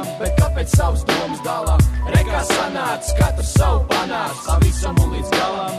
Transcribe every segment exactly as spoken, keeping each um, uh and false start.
galam, bet kāpēc savus domas dalām? Re, kā sanāc, katrs savu panāc, pavisam un līdz galam.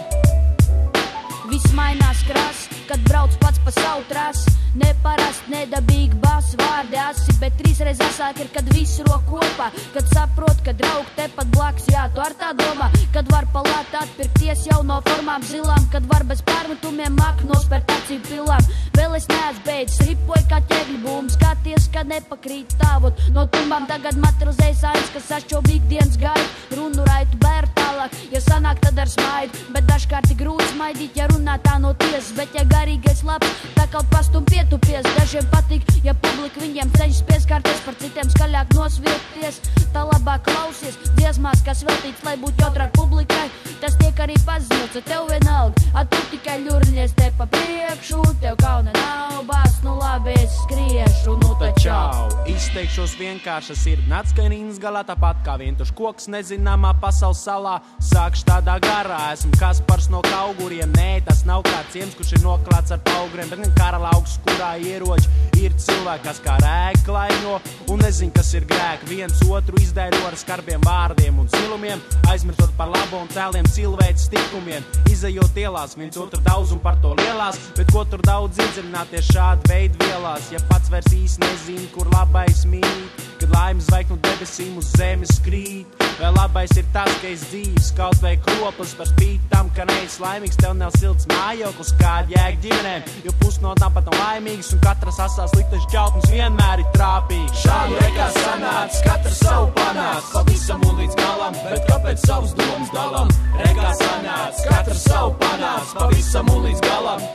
Viss mainās krāsas, kad brauc pats pa savu trasi. Neparast, nedabīgi bās vārdi asi, bet trīsreiz asāk ir, kad viss rok kopā. Kad saprot, ka draugi tepat blakus, jā, tu ar tā domā. Kad var palāt atpirkties jau no formām zilām, kad var bez pārmetumiem mak nospērt acīm pilām. Vēl es neesmu beidzis, ripoju kā ķegļu būmu, skaties, ka nepakrīt tāvot. No tumbām tagad materializējas aiz, kas sašķob ikdienas gaidu. Runu raitu bēru tālāk, ja sanāk, tad ar smaidu. Bet dažkārt ir grūti smaidīt, ja runā tā no tiesas. Bet ja garīgais labs, tā kaut pastum pietupies. Dažiem patīk, ja publika viņiem cenšas pieskārties, par citiem skaļāk nosvilkties. Tā labāk klausies dziesmās, kas veltīts, lai būtu jautrāk publikai. Tas tiek arī paziņots, a tev vienalga, a tu tikai ļurļies te pa priekšu. Tev kauna nav, bās, nu labi, es skriešu, nu tā čau. Izteikšos vienkārša sird, nāc, ka rīnas galā tāpat kā vientuš koks nezināmā pasaules salā. Sākšu tādā garā, esmu Kaspars no Kauguriem, nē, tas nav kā ciems, kurš ir noklāts ar paugriem, bet gan karalaugs, kurā ieroči ir cilvēki, kas kā rēk klaiņo un nezin, kas ir grēki. Viens otru izdēļo ar skarbiem vārdiem un silumiem, aizmirstot par labo un tēliem cilvēces tikumiem. Izejot ielās, viens otru daudz un par to lielās, bet ko tur daudz iedziļināties šādi veidu vielās. Ja pats vairs īsti nezin, kur labais mīt, kad laimes zvaigznes no debesīm uz zemes krīt. Vai labais ir tas, ka es dzīves kaut vai kroplis par spīti tam, ka neesi laimīgs, tev nav silts mājoklis, kāda jēga ģimenēm, jo pus no tām pat nav laimīgas un katras asās liktas ķautnes vienmēr ir trāpīgs. Šādi re, kā sanāc, katrs savu panāc, pavisam un līdz galam, bet kāpēc savus domas dalam? Re, kā sanāc, katrs savu panāc, pavisam un līdz galam.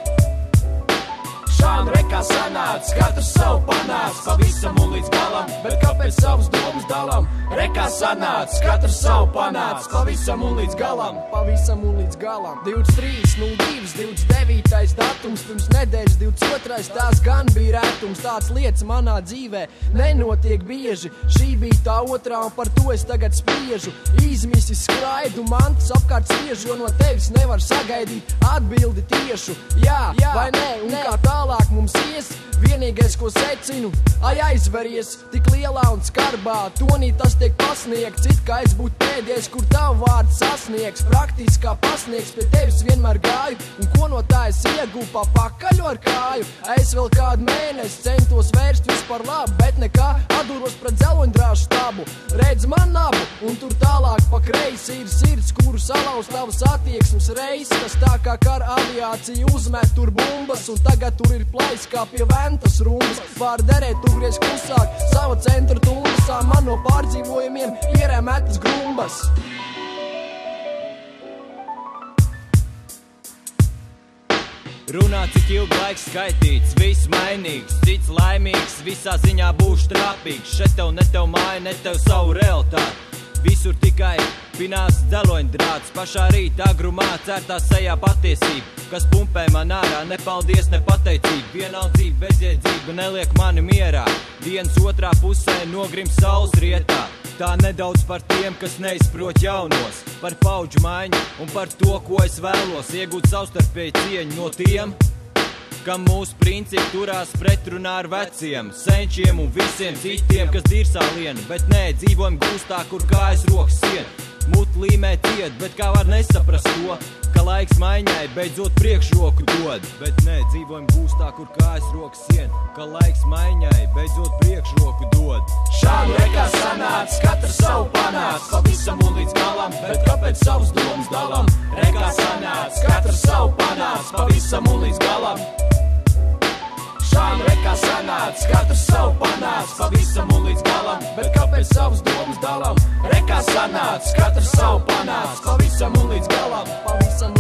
Šādi re, kā sanāc, katrs savu panāc, pavisam un līdz galam, bet kāpēc savus domas dalam? Re, kā sanāc, katrs savu panāc, pavisam un līdz galam. Pavisam un līdz galam. divdesmit trīs nulle divi, divdesmit devītais datums, pirms nedēļas divdesmit otrais tās gan bija rētums. Tāds lietas manā dzīvē nenotiek bieži. Šī bija tā otrā un par to es tagad spriežu. Izmisi skraidu, mantas apkārt spiežu, jo no tevis nevar sagaidīt atbildi tiešu. Jā, jā vai nē, un nē. Kā tālāk mums ies, vienīgais, ko secinu, ai aizveries tik lielā un skarbā. Tonī tas tiek pasniegts, it kā es būtu pēdējais, kur tavu vārdu sasniegs. Praktiski kā pasniegs, pie tevis vienmēr gāju, un ko no tā es iegūpu pa pakaļu ar kāju. Es vēl kādu mēnesi centos vērst vispār labu, bet nekā atdūros pret dzeloņdrāšu stabu. Redz man nabu, un tur tālāk pa kreisi ir sirds, kuru salauz tavas attieksmes reis, kas tā kā kara aviācija uzmet tur bumbas, un tagad tur ir plais kā pie ventas rumbas. Var derēt, tu griez klusāk, sava centra tumbasā, man no pārdzīvojumiem ierēmētas grumbas. Runā, cik ilgi laiks skaitīts, viss mainīgs, cits laimīgs, visā ziņā būšu trāpīgs. Šeit tev ne tev māja, ne tev savu realitāti. Visur tikai pinās dzeloņdrāts, pašā rīta agrumā cērtā sejā patiesība, kas pumpē man ārā, ne paldies, ne pateicība. Vienaldzība, bezjēdzība neliek mani mierā, dienas otrā pusē nogrim saules rietā. Tā nedaudz par tiem, kas neizprot jaunos, par paudžu maiņu un par to, ko es vēlos, iegūt savstarpēju cieņu no tiem, kam mūsu principi turās pretrunā ar veciem, senčiem un visiem citiem, kas dirsā lienu, bet nē, dzīvojam gūstā, kur kājas rokas sien. Mut līmē ciet, bet kā var nesaprast to, ka laiks maiņai beidzot priekšroku dod. Bet nē, dzīvojam gūstā, kur kājas rokas sien, ka laiks maiņai beidzot priekšroku dod. Šādi re, kā sanāc, katrs savu panāc, pavisam un līdz galam, bet kāpēc savus domas dalam? Re, kā sanāc, katrs savu panāc, pavisam un līdz galam. Šādi re, kā sanāc, katrs savu panāc, pavisam un līdz galam, bet kāpēc savus domas dalam? Re, kā sanāc, katrs savu panāc, pavisam un līdz galam. Pavisam